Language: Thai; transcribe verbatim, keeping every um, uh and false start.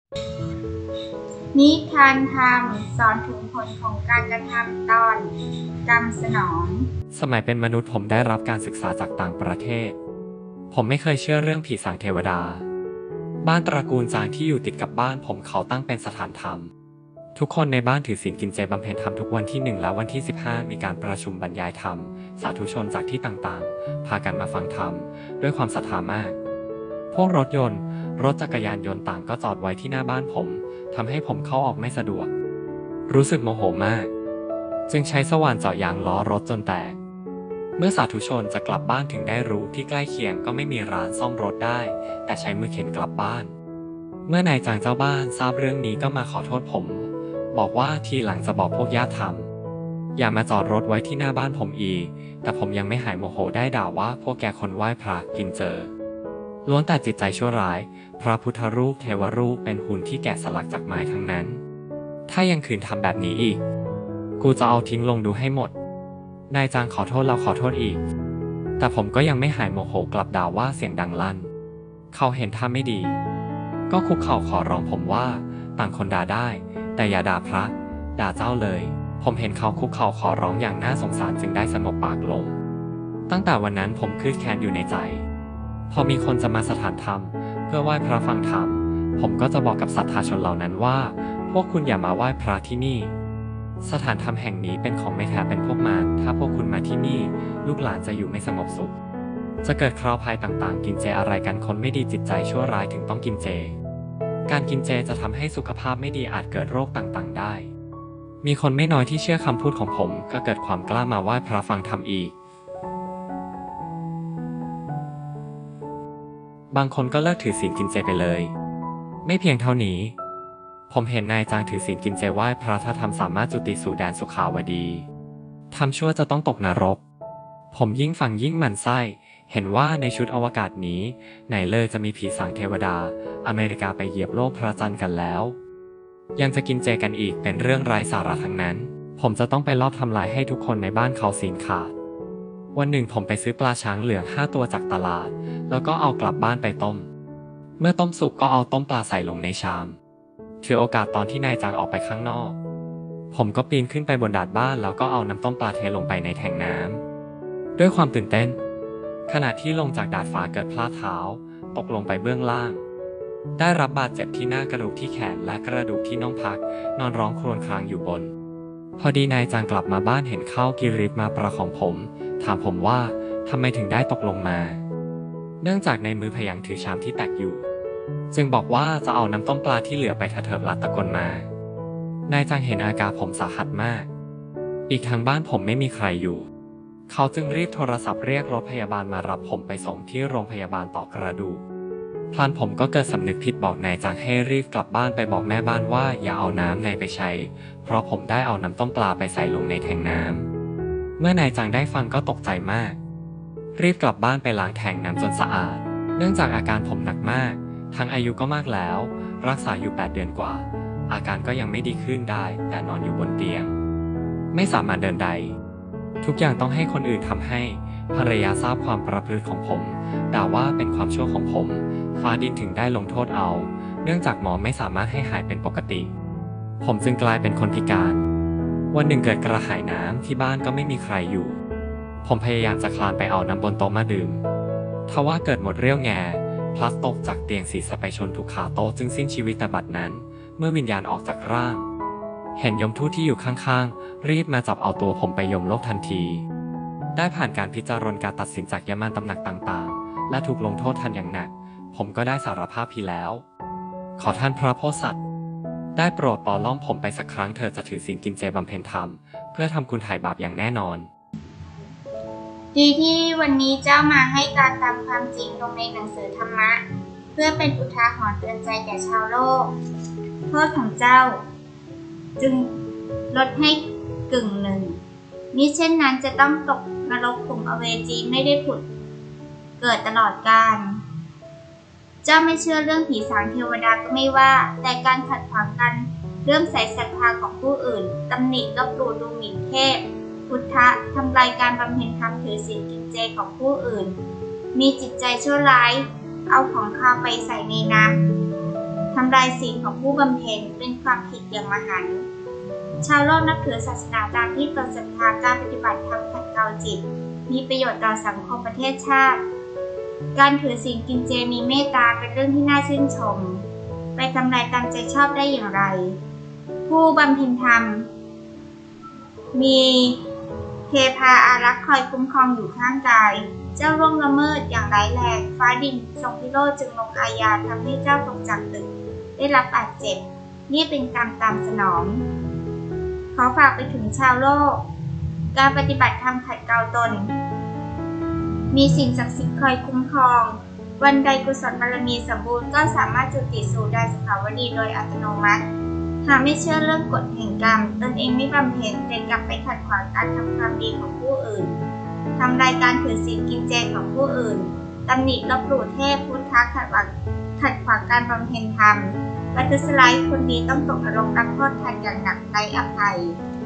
นิทานธรรมสอนถึงผลของการกระทำตอนกรรมสนองสมัยเป็นมนุษย์ผมได้รับการศึกษาจากต่างประเทศผมไม่เคยเชื่อเรื่องผีสางเทวดาบ้านตระกูลจางที่อยู่ติดกับบ้านผมเขาตั้งเป็นสถานธรรมทุกคนในบ้านถือศีลกินเจบำเพ็ญธรรมทุกวันที่หนึ่งและวันที่สิบห้ามีการประชุมบรรยายธรรมสาธุชนจากที่ต่างๆพากันมาฟังธรรมด้วยความศรัทธามากพวกรถยนต์รถจักรยานยนต์ต่างก็จอดไว้ที่หน้าบ้านผมทำให้ผมเข้าออกไม่สะดวกรู้สึกโมโหมากจึงใช้สว่านเจาะยางล้อรถจนแตกเมื่อสาธุชนจะกลับบ้านถึงได้รู้ที่ใกล้เคียงก็ไม่มีร้านซ่อมรถได้แต่ใช้มือเข็นกลับบ้านเมื่อนายจางเจ้าบ้านทราบเรื่องนี้ก็มาขอโทษผมบอกว่าทีหลังจะบอกพวกญาติทำอย่ามาจอดรถไว้ที่หน้าบ้านผมอีกแต่ผมยังไม่หายโมโหได้ด่าว่าพวกแกคนไหว้พระกินเจอล้วนแต่จิตใจชั่วร้ายพระพุทธรูปเทวรูปเป็นหุ่นที่แกะสลักจากไม้ทั้งนั้นถ้ายังขืนทำแบบนี้อีกกูจะเอาทิ้งลงดูให้หมดนายจางขอโทษแล้วขอโทษอีกแต่ผมก็ยังไม่หายโมโหกลับด่าว่าเสียงดังลั่นเขาเห็นท่าไม่ดีก็คุกเข่าขอร้องผมว่าต่างคนด่าได้แต่อย่าด่าพระด่าเจ้าเลยผมเห็นเขาคุกเข่าขอร้องอย่างน่าสงสารจึงได้สงบปากลงตั้งแต่วันนั้นผมคืดแค้นอยู่ในใจพอมีคนจะมาสถานธรรมเพื่อไหว้พระฟังธรรมผมก็จะบอกกับศรัทธาชนเหล่านั้นว่าพวกคุณอย่ามาไหว้พระที่นี่สถานธรรมแห่งนี้เป็นของไม่แท้เป็นพวกมารถ้าพวกคุณมาที่นี่ลูกหลานจะอยู่ไม่สงบสุขจะเกิดคราวภัยต่างๆกินเจอะไรกันคนไม่ดีจิตใจชั่วร้ายถึงต้องกินเจการกินเจจะทำให้สุขภาพไม่ดีอาจเกิดโรคต่างๆได้มีคนไม่น้อยที่เชื่อคำพูดของผมก็เกิดความกล้ามาไหว้พระฟังธรรมอีกบางคนก็เลิกถือศีลกินเจไปเลยไม่เพียงเท่านี้ผมเห็นนายจางถือศีลกินเจไหว้พระถ้าทำสามารถจุติสู่แดนสุขาวดีทำชั่วจะต้องตกนรกผมยิ่งฟังยิ่งหมั่นไส้เห็นว่าในชุดอวกาศนี้ไหนเลยจะมีผีสางเทวดาอเมริกาไปเหยียบโลกพระจันทร์กันแล้วยังจะกินเจกันอีกเป็นเรื่องไร้สาระทั้งนั้นผมจะต้องไปลอบทำลายให้ทุกคนในบ้านเขาศีลขาดวันหนึ่งผมไปซื้อปลาช้างเหลืองห้าตัวจากตลาดแล้วก็เอากลับบ้านไปต้มเมื่อต้มสุกก็เอาต้มปลาใส่ลงในชามถือโอกาสตอนที่นายจางออกไปข้างนอกผมก็ปีนขึ้นไปบนดาดบ้านแล้วก็เอาน้ำต้มปลาเทลงไปในแทงน้ำด้วยความตื่นเต้นขณะที่ลงจากดาดฟ้าเกิดพลาดเท้าตกลงไปเบื้องล่างได้รับบาดเจ็บที่หน้ากระดูกที่แขนและกระดูกที่น่องพักนอนร้องครวญครางอยู่บนพอดีนายจางกลับมาบ้านเห็นเข้ากิริบมาประคองผมถามผมว่าทำไมถึงได้ตกลงมาเนื่องจากในมือพยังถือชามที่แตกอยู่จึงบอกว่าจะเอาน้ำต้มปลาที่เหลือไปเถิบลัดตะกนมานายจางเห็นอาการผมสาหัสมากอีกทางบ้านผมไม่มีใครอยู่เขาจึงรีบโทรศัพท์เรียกรถพยาบาลมารับผมไปส่งที่โรงพยาบาลต่อกระดูกพลันผมก็เกิดสำนึกผิดบอกนายจางให้รีบกลับบ้านไปบอกแม่บ้านว่าอย่าเอาน้ำในไปใช้เพราะผมได้เอาน้ำต้มปลาไปใส่ลงในแทงน้ำเมื่อนายจางได้ฟังก็ตกใจมากรีบกลับบ้านไปล้างแทงน้ำจนสะอาดเนื่องจากอาการผมหนักมากทั้งอายุก็มากแล้วรักษาอยู่แปดเดือนกว่าอาการก็ยังไม่ดีขึ้นได้แต่นอนอยู่บนเตียงไม่สามารถเดินได้ทุกอย่างต้องให้คนอื่นทำให้ภรรยาทราบความประพฤติของผมด่าว่าเป็นความชั่วของผมฟ้าดินถึงได้ลงโทษเอาเนื่องจากหมอไม่สามารถให้หายเป็นปกติผมจึงกลายเป็นคนพิการวันหนึ่งเกิดกระหายน้ำที่บ้านก็ไม่มีใครอยู่ผมพยายามจะคลานไปเอาน้ำบนโต๊ะมาดื่มทว่าเกิดหมดเรี่ยวแรงพลัดตกจากเตียงศีรษะไปชนถูกขาโต๊ะจึงสิ้นชีวิตแต่บัดนั้นเมื่อวิญญาณออกจากร่างเห็นยมทูตที่อยู่ข้างๆรีบมาจับเอาตัวผมไปยมโลกทันทีได้ผ่านการพิจารณาการตัดสินจากยมานตำหนักต่างๆและถูกลงโทษทันอย่างหนักผมก็ได้สารภาพผิดแล้วขอท่านพระโพธิสัตว์ได้โปรดปลล่อมผมไปสักครั้งเธอจะถือศีลกินเจบำเพ็ญธรรมเพื่อทำคุณไถ่บาปอย่างแน่นอนดีที่วันนี้เจ้ามาให้การตามความจริงลงในหนังสือธรรมะเพื่อเป็นอุทาหรณ์เตือนใจแก่ชาวโลกโทษของเจ้าจึงลดให้กึ่งหนึ่งมิเช่นนั้นจะต้องตกนรกขุมอเวจีไม่ได้ผุดเกิดตลอดกาลเจ้าไม่เชื่อเรื่องผีสางเทวดาก็ไม่ว่าแต่การขัดขวางกันเรื่องใส่ศรัทธาของผู้อื่นตำหนิลบหลู่ดูหมิ่นเทพพุทธะทำลายการบำเพ็ญธรรมถือศีลกินเจของผู้อื่นมีจิตใจชั่วร้ายเอาของข้าวไปใส่ในน้ำททำลายศีลของผู้บำเพ็ญเป็นความผิดอย่างมหันต์ชาวโลกนับถือศาสนาตามที่ตนศรัทธาการปฏิบัติธรรมขัดเกลาจิตมีประโยชน์ต่อสังคมประเทศชาติการถือศีลกินเจมีเมตตาเป็นเรื่องที่น่าชื่นชมไปทำลายตามใจชอบได้อย่างไรผู้บำเพ็ญธรรมมีเทพาอารักษ์คอยคุ้มครองอยู่ข้างกายเจ้าร่วงละเมิดอย่างร้ายแรงฟ้าดินทรงพิโรธจึงลงอาญาทำให้เจ้าตกจากตึกได้รับบาดเจ็บนี่เป็นกรรมตามสนองขอฝากไปถึงชาวโลกการปฏิบัติธรรมขัดเกลาตนมีสิ่งศักดิ์สิทธิ์คอยคุ้มครองวันใดกุศลบารมีสมบูรณ์ก็สามารถจุติสู่ดาวสุขาวดีโดยอัตโนมัติหากไม่เชื่อเรื่องกฎแห่งกรรมตนเองไม่บำเพ็ญแต่กลับไปขัดขวางการทำความดีของผู้อื่นทำลายการถือศีลกินเจของผู้อื่นตำหนิลบหลู่เทพพุทธะขัดขวางขัดขวางการบำเพ็ญธรรมประทุษร้ายคนดีต้องตกนรกรับโทษทันอย่างหนักไร้อภัย